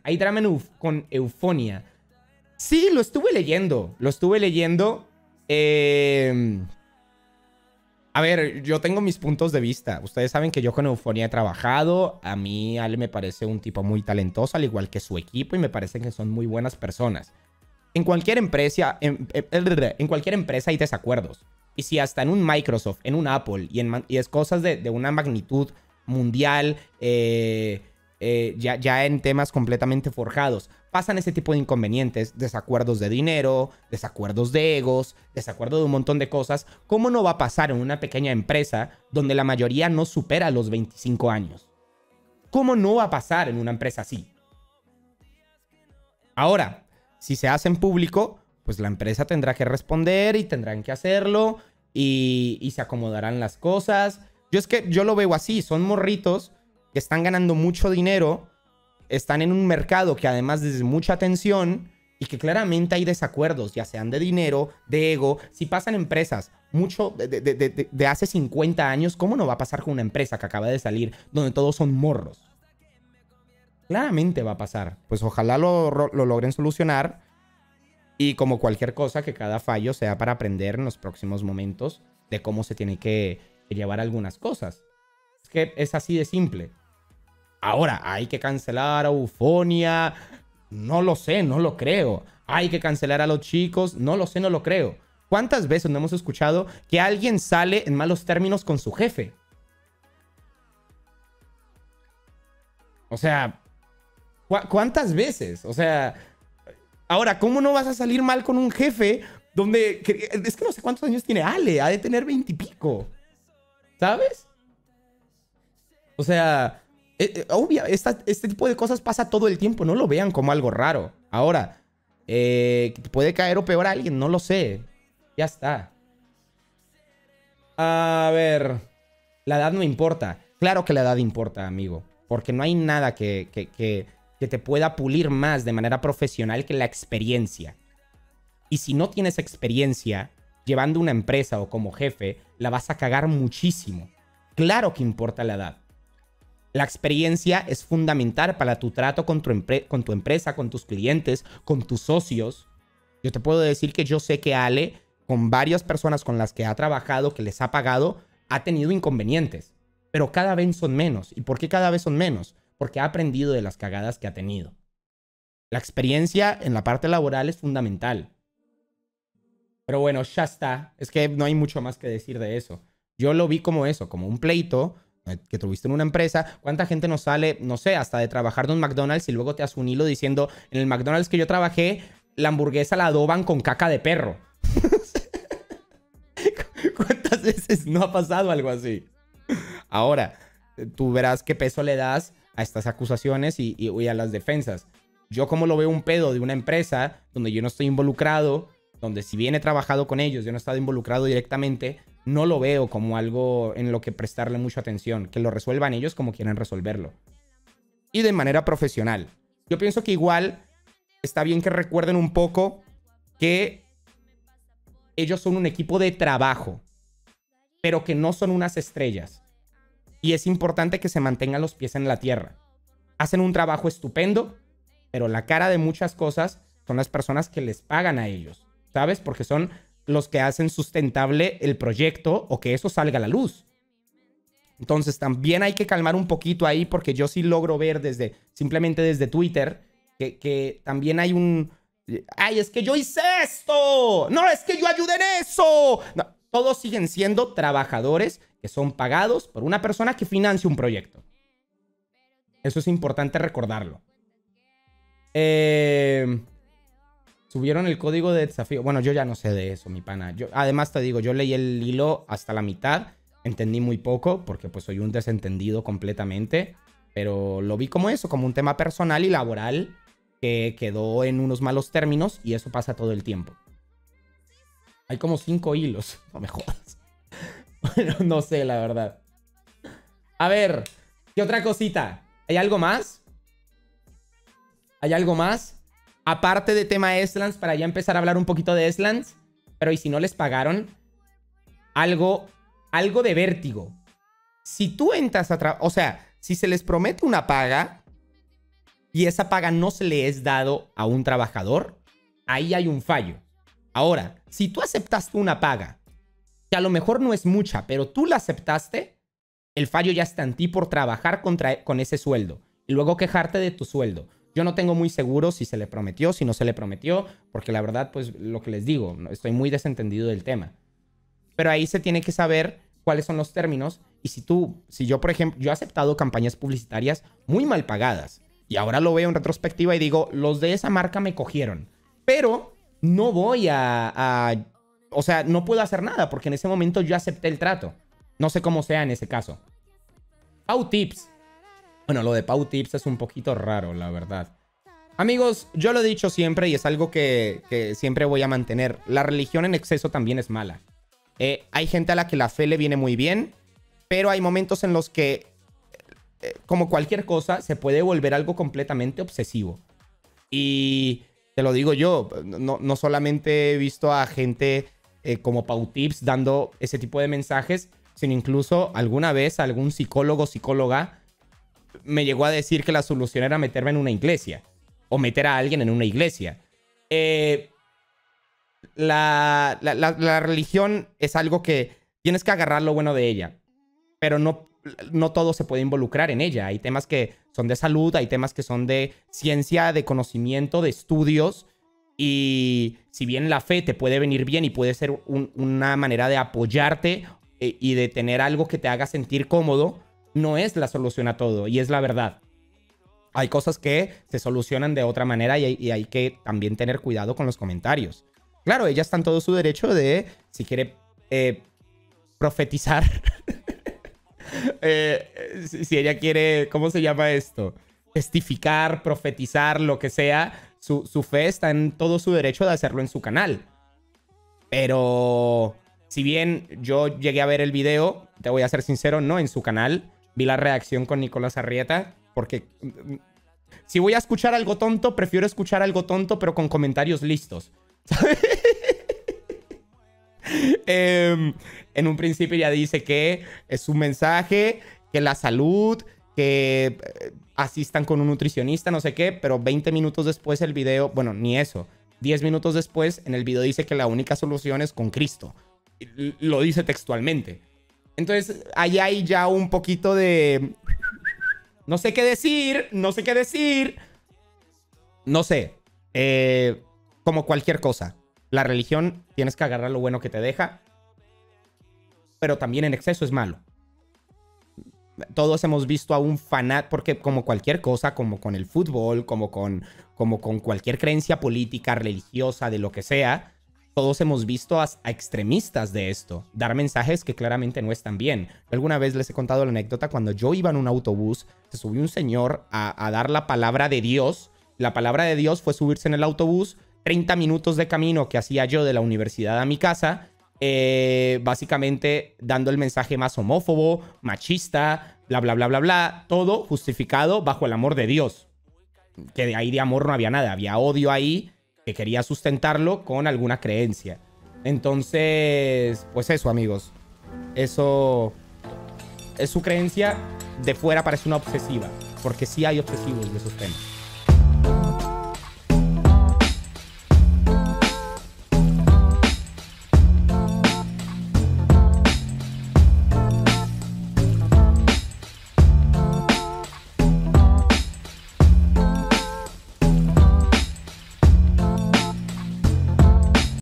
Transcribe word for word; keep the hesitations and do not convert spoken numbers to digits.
Hay drama en Euf con Eufonia. Sí, lo estuve leyendo. Lo estuve leyendo. Eh... A ver, yo tengo mis puntos de vista. Ustedes saben que yo con Eufonia he trabajado. A mí Ale me parece un tipo muy talentoso, al igual que su equipo, y me parece que son muy buenas personas. En cualquier empresa, en, en, en cualquier empresa hay desacuerdos. Y si hasta en un Microsoft, en un Apple, y, en, y es cosas de, de una magnitud mundial, eh, eh, ya, ya en temas completamente forjados, pasan ese tipo de inconvenientes, desacuerdos de dinero, desacuerdos de egos, desacuerdos de un montón de cosas. ¿Cómo no va a pasar en una pequeña empresa donde la mayoría no supera los veinticinco años? ¿Cómo no va a pasar en una empresa así? Ahora, si se hace en público, pues la empresa tendrá que responder y tendrán que hacerlo y, y se acomodarán las cosas. Yo es que yo lo veo así, son morritos que están ganando mucho dinero, están en un mercado que además es mucha atención y que claramente hay desacuerdos, ya sean de dinero, de ego. Si pasan empresas mucho de, de, de, de hace cincuenta años, ¿cómo no va a pasar con una empresa que acaba de salir donde todos son morros? Claramente va a pasar. Pues ojalá lo, lo logren solucionar. Y como cualquier cosa, que cada fallo sea para aprender en los próximos momentos de cómo se tiene que, que llevar algunas cosas. Es que es así de simple. Ahora, hay que cancelar a Eufonia. No lo sé, no lo creo. Hay que cancelar a los chicos. No lo sé, no lo creo. ¿Cuántas veces no hemos escuchado que alguien sale en malos términos con su jefe? O sea, ¿cu ¿cuántas veces? O sea, ahora, ¿cómo no vas a salir mal con un jefe donde... Que, es que no sé cuántos años tiene Ale. Ha de tener veintipico. ¿Sabes? O sea... Eh, obvio, esta, este tipo de cosas pasa todo el tiempo. No lo vean como algo raro. Ahora, eh, puede caer o peor a alguien. No lo sé. Ya está. A ver. La edad no importa. Claro que la edad importa, amigo. Porque no hay nada que, que, que, que te pueda pulir más de manera profesional que la experiencia. Y si no tienes experiencia llevando una empresa o como jefe, la vas a cagar muchísimo. Claro que importa la edad. La experiencia es fundamental para tu trato con tu, con tu empresa, con tus clientes, con tus socios. Yo te puedo decir que yo sé que Ale, con varias personas con las que ha trabajado, que les ha pagado, ha tenido inconvenientes. Pero cada vez son menos. ¿Y por qué cada vez son menos? Porque ha aprendido de las cagadas que ha tenido. La experiencia en la parte laboral es fundamental. Pero bueno, ya está. Es que no hay mucho más que decir de eso. Yo lo vi como eso, como un pleito que tuviste en una empresa. ¿Cuánta gente nos sale, no sé, hasta de trabajar de un McDonald's y luego te hace un hilo diciendo, en el McDonald's que yo trabajé, la hamburguesa la adoban con caca de perro? ¿Cuántas veces no ha pasado algo así? Ahora, tú verás qué peso le das a estas acusaciones y, y, y a las defensas. Yo como lo veo un pedo de una empresa donde yo no estoy involucrado, donde si bien he trabajado con ellos, yo no he estado involucrado directamente, no lo veo como algo en lo que prestarle mucha atención. Que lo resuelvan ellos como quieran resolverlo. Y de manera profesional. Yo pienso que igual está bien que recuerden un poco que ellos son un equipo de trabajo, pero que no son unas estrellas. Y es importante que se mantengan los pies en la tierra. Hacen un trabajo estupendo, pero la cara de muchas cosas son las personas que les pagan a ellos, ¿sabes? Porque son los que hacen sustentable el proyecto o que eso salga a la luz. Entonces también hay que calmar un poquito ahí, porque yo sí logro ver desde, simplemente desde Twitter, que, que también hay un... ¡Ay, es que yo hice esto! ¡No, es que yo ayudé en eso! No, todos siguen siendo trabajadores que son pagados por una persona que financia un proyecto. Eso es importante recordarlo. Eh... Subieron el código de desafío. Bueno, yo ya no sé de eso, mi pana. Yo, además te digo, yo leí el hilo hasta la mitad. Entendí muy poco porque pues soy un desentendido completamente. Pero lo vi como eso, como un tema personal y laboral que quedó en unos malos términos, y eso pasa todo el tiempo. Hay como cinco hilos. No me jodas. Bueno, no sé, la verdad. A ver, ¿qué otra cosita? ¿Hay algo más? ¿Hay algo más? Aparte de tema Eslands, para ya empezar a hablar un poquito de Eslands. Pero ¿y si no les pagaron? Algo, algo de vértigo. Si tú entras a trabajar... O sea, si se les promete una paga, y esa paga no se le es dado a un trabajador, ahí hay un fallo. Ahora, si tú aceptaste una paga, que a lo mejor no es mucha, pero tú la aceptaste, el fallo ya está en ti por trabajar contra, con ese sueldo y luego quejarte de tu sueldo. Yo no tengo muy seguro si se le prometió, si no se le prometió, porque la verdad, pues lo que les digo, estoy muy desentendido del tema. Pero ahí se tiene que saber cuáles son los términos. Y si tú, si yo, por ejemplo, yo he aceptado campañas publicitarias muy mal pagadas. Y ahora lo veo en retrospectiva y digo, los de esa marca me cogieron. Pero no voy a, a... O sea, no puedo hacer nada porque en ese momento yo acepté el trato. No sé cómo sea en ese caso. Pau Tips. Bueno, lo de Pau Tips es un poquito raro, la verdad. Amigos, yo lo he dicho siempre y es algo que, que siempre voy a mantener. La religión en exceso también es mala. Eh, hay gente a la que la fe le viene muy bien, pero hay momentos en los que, eh, como cualquier cosa, se puede volver algo completamente obsesivo. Y te lo digo yo, no, no solamente he visto a gente eh, como Pau Tips dando ese tipo de mensajes, sino incluso alguna vez algún psicólogo o psicóloga me llegó a decir que la solución era meterme en una iglesia o meter a alguien en una iglesia. Eh, la, la, la, la religión es algo que tienes que agarrar lo bueno de ella, pero no, no todo se puede involucrar en ella. Hay temas que son de salud, hay temas que son de ciencia, de conocimiento, de estudios. Y si bien la fe te puede venir bien y puede ser un, una manera de apoyarte eh, y de tener algo que te haga sentir cómodo, no es la solución a todo, y es la verdad. Hay cosas que se solucionan de otra manera y hay, y hay que también tener cuidado con los comentarios. Claro, ella está en todo su derecho de, si quiere eh, profetizar, eh, si, si ella quiere, ¿cómo se llama esto? Testificar, profetizar, lo que sea, su, su fe está en todo su derecho de hacerlo en su canal. Pero si bien yo llegué a ver el video, te voy a ser sincero, no en su canal. Vi la reacción con Nicolás Arrieta, porque si voy a escuchar algo tonto, prefiero escuchar algo tonto, pero con comentarios listos. eh, en un principio ya dice que es un mensaje, que la salud, que asistan con un nutricionista, no sé qué, pero veinte minutos después el video, bueno, ni eso, diez minutos después en el video dice que la única solución es con Cristo. Lo dice textualmente. Entonces, ahí hay ya un poquito de... No sé qué decir, no sé qué decir. No sé. Eh, como cualquier cosa. La religión tienes que agarrar lo bueno que te deja. Pero también en exceso es malo. Todos hemos visto a un fanático, porque como cualquier cosa, como con el fútbol, como con, como con cualquier creencia política, religiosa, de lo que sea... Todos hemos visto a, a extremistas de esto, dar mensajes que claramente no están bien. Alguna vez les he contado la anécdota, cuando yo iba en un autobús, se subió un señor a, a dar la palabra de Dios. La palabra de Dios fue subirse en el autobús, treinta minutos de camino que hacía yo de la universidad a mi casa, eh, básicamente dando el mensaje más homófobo, machista, bla, bla, bla, bla, bla, todo justificado bajo el amor de Dios. Que de ahí de amor no había nada, había odio ahí, que quería sustentarlo con alguna creencia. Entonces, pues eso, amigos. Eso es su creencia. De fuera parece una obsesiva, porque sí hay obsesivos de esos temas.